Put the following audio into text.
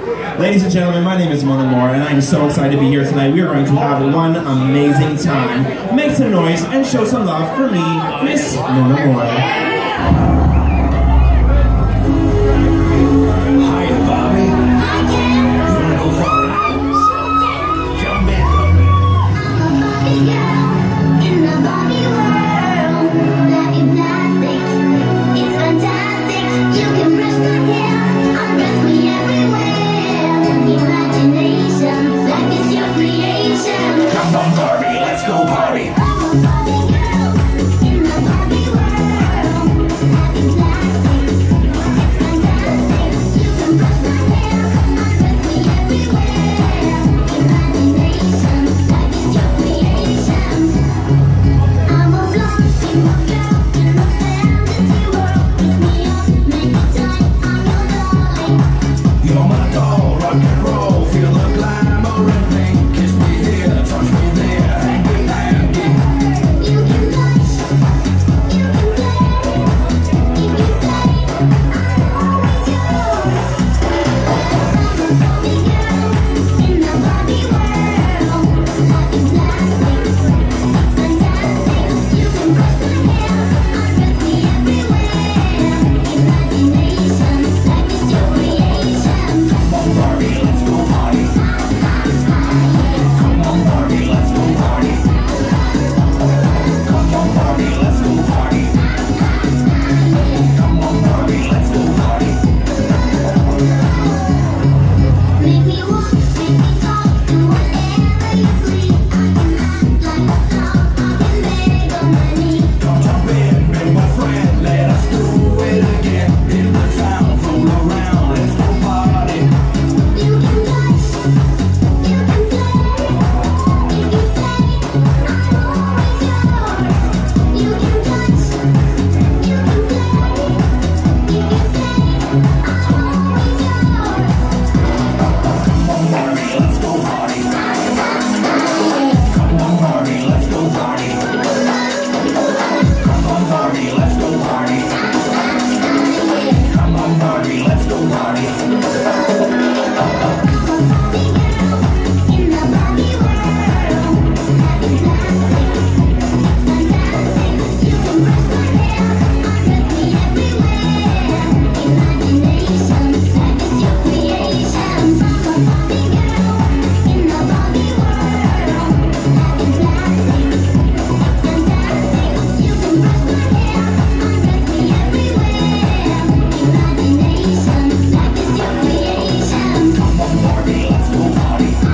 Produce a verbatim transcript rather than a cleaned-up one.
Ladies and gentlemen, my name is Mona Moore, and I am so excited to be here tonight. We are going to have one amazing time. Make some noise and show some love for me, Miss Mona Moore. Hi, Bobby. You wanna go for a ride? Jump in. I'm a Barbie girl in the Barbie world. Life in plastic, it's fantastic. You can brush my hair, undress me everywhere. Imagination, life is your creation. Come on, Barbie, let's go party. I'm a Barbie girl in the Barbie world. Life in plastic, it's fantastic. You can brush my hair, undress me everywhere. Imagination, life is your creation. I'm a blonde girl in a fantasy world. Pick me up, make me time, I'm your darling. You're my doll, rock and roll. Feel the glamour and pink. Kiss me here, touch me there. Hanky panky. You can touch, you can play. If you say I'm always yours. I'm a Barbie girl in the Barbie world. Life is plastic, it's fantastic. You can brush my hair, undress me everywhere. Imagination, life is your creation. Come on, Barbie, let's go party. Come on, Barbie, let's go party. Come on, Barbie, let's go party. Come on, Barbie, let's go party. Make me walk, make me talk, do whatever you please. I can act like a star, I can beg on my knees. Come jump in, be my friend. Let us do it again. In the town, roll around, let's go party. You can touch, you can play. If you say I'm always yours. You can touch, you can play. If you say I'm always yours. Come on, Barbie, let's go party. Come on, Barbie, let's go party. Come on, Barbie, let's go party. Come on, Barbie, let's go party. In the Barbie world, life is plastic, it's fantastic. You can brush my hair, undress me everywhere. Imagination, life is your creation. I'm a Barbie girl in the Barbie world. Life is plastic, it's fantastic. You can brush my hair, undress me everywhere. Imagination, life is your creation. Come on, Barbie, let's go party.